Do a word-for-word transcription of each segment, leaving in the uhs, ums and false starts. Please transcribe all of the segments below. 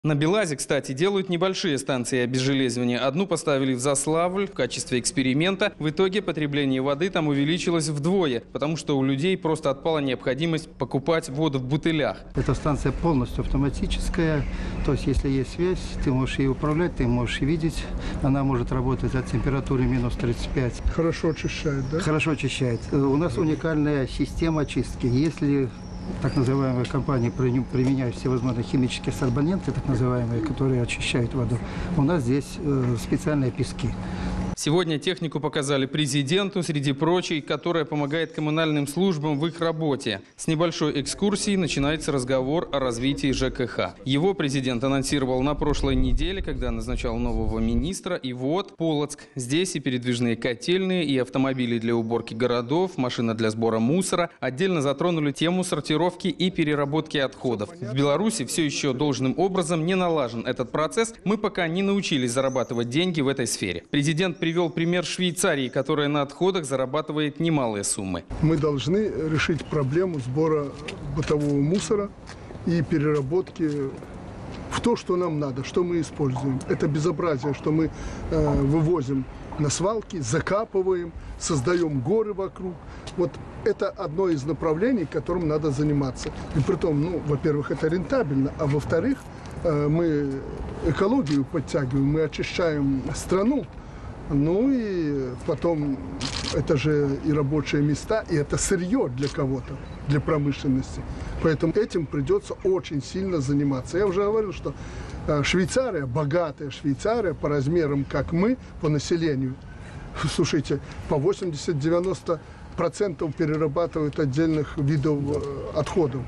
На Белазе, кстати, делают небольшие станции обезжелезывания. Одну поставили в Заславль в качестве эксперимента. В итоге потребление воды там увеличилось вдвое, потому что у людей просто отпала необходимость покупать воду в бутылях. Эта станция полностью автоматическая. То есть, если есть связь, ты можешь ее управлять, ты можешь видеть. Она может работать от температуры минус тридцать пять. Хорошо очищает, да? Хорошо очищает. У нас уникальная система очистки. Если так называемые компании применяют всевозможные химические сорбоненты, так называемые, которые очищают воду, у нас здесь э, специальные пески. Сегодня технику показали президенту, среди прочей, которая помогает коммунальным службам в их работе. С небольшой экскурсии начинается разговор о развитии ЖКХ. Его президент анонсировал на прошлой неделе, когда назначал нового министра. И вот Полоцк. Здесь и передвижные котельные, и автомобили для уборки городов, машина для сбора мусора. Отдельно затронули тему сортировки и переработки отходов. В Беларуси все еще должным образом не налажен этот процесс. Мы пока не научились зарабатывать деньги в этой сфере. Президент привел пример Швейцарии, которая на отходах зарабатывает немалые суммы. Мы должны решить проблему сбора бытового мусора и переработки в то, что нам надо, что мы используем. Это безобразие, что мы э, вывозим на свалки, закапываем, создаем горы вокруг. Вот это одно из направлений, которым надо заниматься. И притом, ну, во-первых, это рентабельно, а во-вторых, э, мы экологию подтягиваем, мы очищаем страну. Ну и потом это же и рабочие места, и это сырье для кого-то, для промышленности. Поэтому этим придется очень сильно заниматься. Я уже говорил, что Швейцария, богатая Швейцария по размерам, как мы, по населению, слушайте, по восемьдесят-девяносто процентов перерабатывают отдельных видов отходов.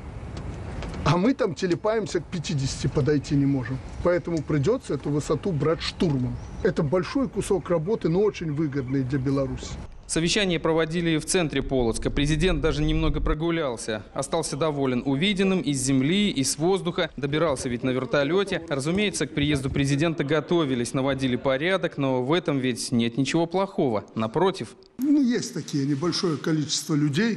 А мы там телепаемся к пятидесяти, подойти не можем. Поэтому придется эту высоту брать штурмом. Это большой кусок работы, но очень выгодный для Беларуси. Совещание проводили в центре Полоцка. Президент даже немного прогулялся. Остался доволен увиденным из земли, из воздуха. Добирался ведь на вертолете. Разумеется, к приезду президента готовились, наводили порядок. Но в этом ведь нет ничего плохого. Напротив. Ну, есть такие небольшое количество людей.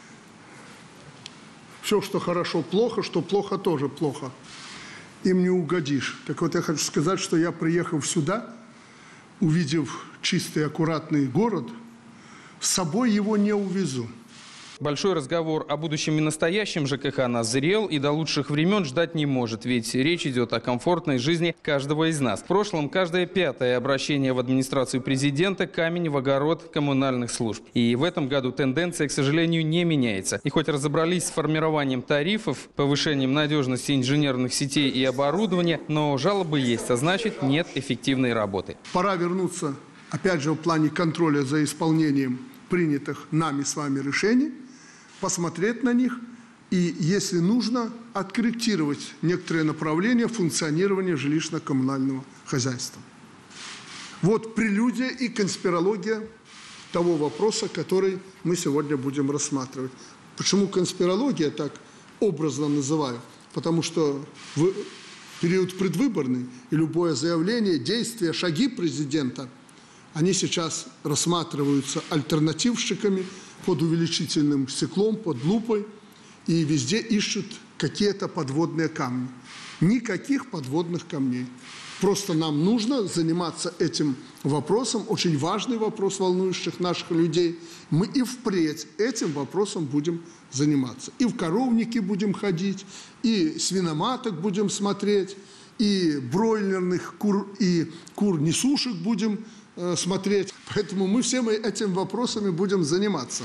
Все, что хорошо, плохо, что плохо, тоже плохо. Им не угодишь. Так вот, я хочу сказать, что я, приехав сюда, увидев чистый, аккуратный город, с собой его не увезу. Большой разговор о будущем и настоящем ЖКХ назрел и до лучших времен ждать не может, ведь речь идет о комфортной жизни каждого из нас. В прошлом каждое пятое обращение в администрацию президента – камень в огород коммунальных служб. И в этом году тенденция, к сожалению, не меняется. И хоть разобрались с формированием тарифов, повышением надежности инженерных сетей и оборудования, но жалобы есть, а значит нет эффективной работы. Пора вернуться, опять же, в плане контроля за исполнением принятых нами с вами решений, посмотреть на них и, если нужно, откорректировать некоторые направления функционирования жилищно-коммунального хозяйства. Вот прелюдия и конспирология того вопроса, который мы сегодня будем рассматривать. Почему конспирология так образно называю? Потому что в период предвыборный и любое заявление, действие, шаги президента, они сейчас рассматриваются альтернативщиками, под увеличительным стеклом, под лупой, и везде ищут какие-то подводные камни. Никаких подводных камней. Просто нам нужно заниматься этим вопросом, очень важный вопрос, волнующих наших людей. Мы и впредь этим вопросом будем заниматься. И в коровники будем ходить, и свиноматок будем смотреть, и бройлерных кур, и кур-несушек будем смотреть. Поэтому мы всеми этими вопросами будем заниматься.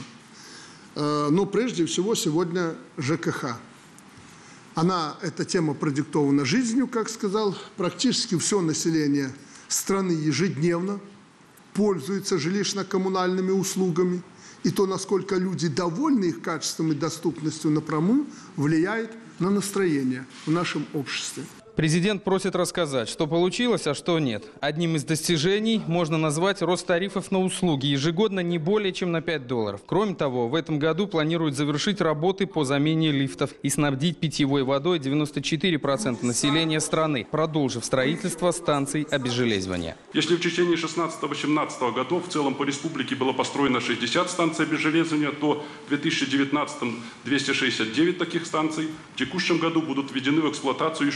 Но прежде всего сегодня ЖКХ. Она, эта тема продиктована жизнью, как сказал, практически все население страны ежедневно пользуется жилищно-коммунальными услугами. И то, насколько люди довольны их качеством и доступностью напрямую, влияет на настроение в нашем обществе. Президент просит рассказать, что получилось, а что нет. Одним из достижений можно назвать рост тарифов на услуги ежегодно не более чем на пять долларов. Кроме того, в этом году планируют завершить работы по замене лифтов и снабдить питьевой водой девяносто четыре процента населения страны, продолжив строительство станций обезжелезывания. Если в течение шестнадцатого-семнадцатого годов в целом по республике было построено шестьдесят станций обезжелезывания, то в две тысячи девятнадцатом двести шестьдесят девять таких станций. В текущем году будут введены в эксплуатацию еще двести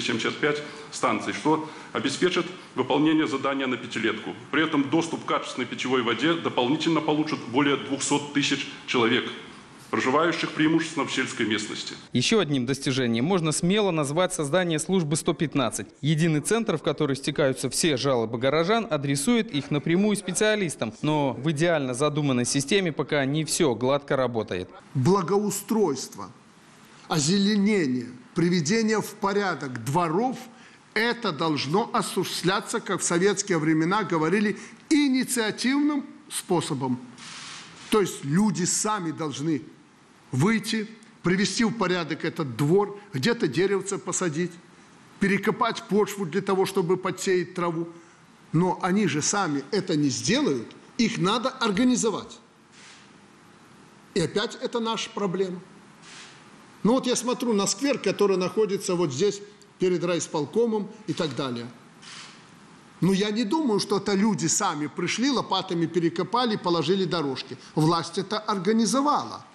семьдесят пять станций, что обеспечит выполнение задания на пятилетку. При этом доступ к качественной питьевой воде дополнительно получат более двухсот тысяч человек, проживающих преимущественно в сельской местности. Еще одним достижением можно смело назвать создание службы сто пятнадцать. Единый центр, в который стекаются все жалобы горожан, адресует их напрямую специалистам. Но в идеально задуманной системе пока не все гладко работает. Благоустройство, озеленение, приведение в порядок дворов – это должно осуществляться, как в советские времена говорили, инициативным способом. То есть люди сами должны выйти, привести в порядок этот двор, где-то деревце посадить, перекопать почву для того, чтобы подсеять траву. Но они же сами это не сделают, их надо организовать. И опять это наша проблема. Ну вот я смотрю на сквер, который находится вот здесь, перед райисполкомом и так далее. Но я не думаю, что это люди сами пришли, лопатами перекопали, положили дорожки. Власть это организовала.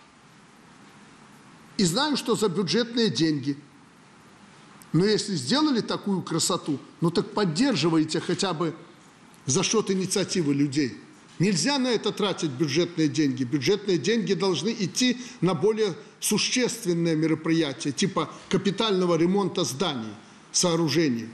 И знаю, что за бюджетные деньги. Но если сделали такую красоту, ну так поддерживайте хотя бы за счет инициативы людей. Нельзя на это тратить бюджетные деньги. Бюджетные деньги должны идти на более существенные мероприятия, типа капитального ремонта зданий, сооружений,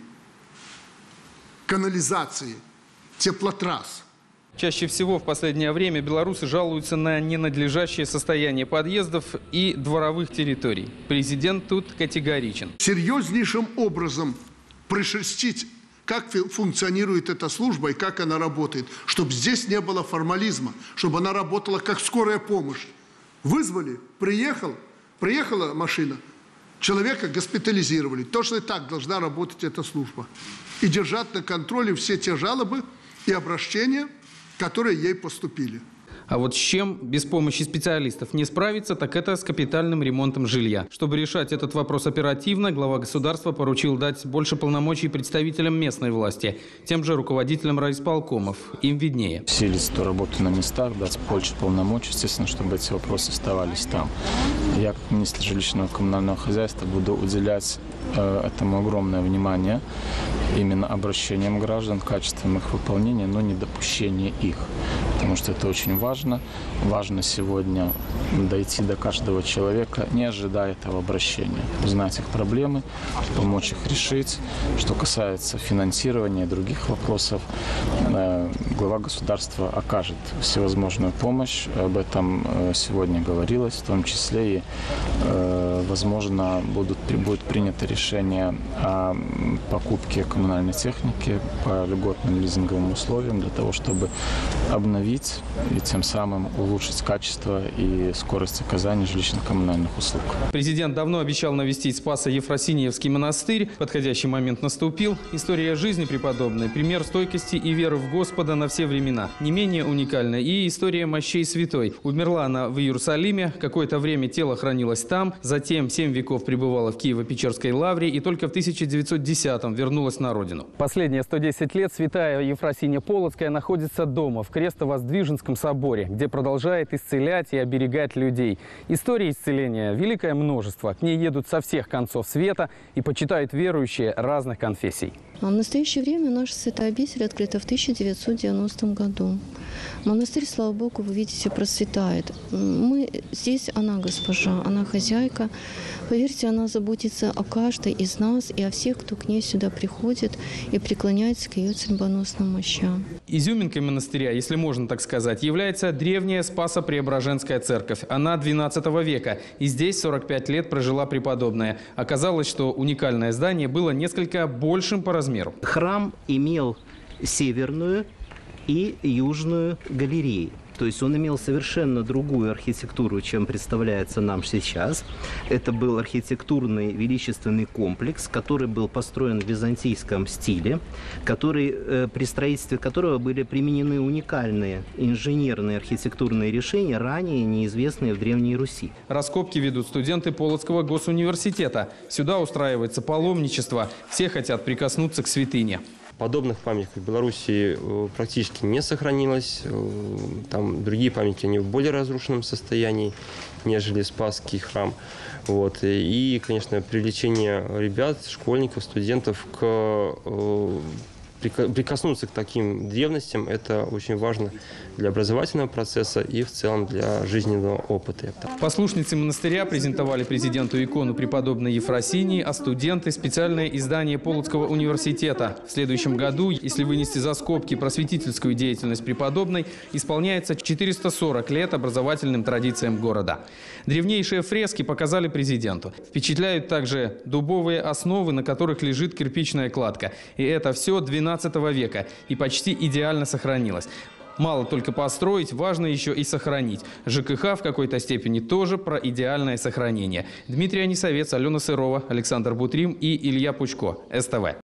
канализации, теплотрасс. Чаще всего в последнее время белорусы жалуются на ненадлежащее состояние подъездов и дворовых территорий. Президент тут категоричен. Серьезнейшим образом пришерстить, как функционирует эта служба и как она работает, чтобы здесь не было формализма, чтобы она работала как скорая помощь. Вызвали, приехал, приехала машина, человека госпитализировали. Точно так должна работать эта служба. И держать на контроле все те жалобы и обращения, которые ей поступили. А вот с чем без помощи специалистов не справиться, так это с капитальным ремонтом жилья. Чтобы решать этот вопрос оперативно, глава государства поручил дать больше полномочий представителям местной власти, тем же руководителям райисполкомов. Им виднее. Усилить эту работу на местах, дать больше полномочий, естественно, чтобы эти вопросы оставались там. Я, как министр жилищного и коммунального хозяйства, буду уделять э, этому огромное внимание, именно обращениям граждан, качеством их выполнения, но не допущение их. Потому что это очень важно. Важно сегодня дойти до каждого человека, не ожидая этого обращения. Узнать их проблемы, помочь их решить. Что касается финансирования и других вопросов, глава государства окажет всевозможную помощь. Об этом сегодня говорилось, в том числе и, возможно, будут, будет принято решение о покупке коммунальной техники по льготным лизинговым условиям для того, чтобы обновить и тем самым улучшить качество и скорость оказания жилищно-коммунальных услуг. Президент давно обещал навестить Спасо-Ефросиньевский монастырь. Подходящий момент наступил. История жизни преподобной, пример стойкости и веры в Господа на все времена. Не менее уникальна и история мощей святой. Умерла она в Иерусалиме, какое-то время тело хранилось там, затем семь веков пребывала в Киево-Печерской лавре и только в тысяча девятьсот десятом вернулась на родину. Последние сто десять лет святая Ефросинья Полоцкая находится дома в Крестовоздвиженском соборе, где продолжает исцелять и оберегать людей. Истории исцеления великое множество. К ней едут со всех концов света и почитают верующие разных конфессий. В настоящее время наша святая обитель открыта в тысяча девятьсот девяностом году. Монастырь, слава Богу, вы видите, процветает. Мы здесь, она госпожа, она хозяйка. Поверьте, она заботится о каждой из нас и о всех, кто к ней сюда приходит и преклоняется к ее судьбоносным мощам. Изюминкой монастыря, если можно так сказать, является древняя Спасо-Преображенская церковь. Она двенадцатого века, и здесь сорок пять лет прожила преподобная. Оказалось, что уникальное здание было несколько большим по размеру. Храм имел северную и южную галереи. То есть он имел совершенно другую архитектуру, чем представляется нам сейчас. Это был архитектурный величественный комплекс, который был построен в византийском стиле, который, э, при строительстве которого были применены уникальные инженерные архитектурные решения, ранее неизвестные в Древней Руси. Раскопки ведут студенты Полоцкого госуниверситета. Сюда устраивается паломничество. Все хотят прикоснуться к святыне. Подобных памятников в Беларуси практически не сохранилось. Там другие памятники, они в более разрушенном состоянии, нежели Спасский храм. Вот. И, конечно, привлечение ребят, школьников, студентов к прикоснуться к таким древностям – это очень важно для образовательного процесса и в целом для жизненного опыта. Послушницы монастыря презентовали президенту икону преподобной Ефросинии, а студенты – специальное издание Полоцкого университета. В следующем году, если вынести за скобки просветительскую деятельность преподобной, исполняется четыреста сорок лет образовательным традициям города. Древнейшие фрески показали президенту. Впечатляют также дубовые основы, на которых лежит кирпичная кладка. И это все двенадцатого века и почти идеально сохранилось. Мало только построить, важно еще и сохранить. ЖКХ в какой-то степени тоже про идеальное сохранение. Дмитрий Анисовец, Алена Сырова, Александр Бутрим и Илья Пучко. СТВ.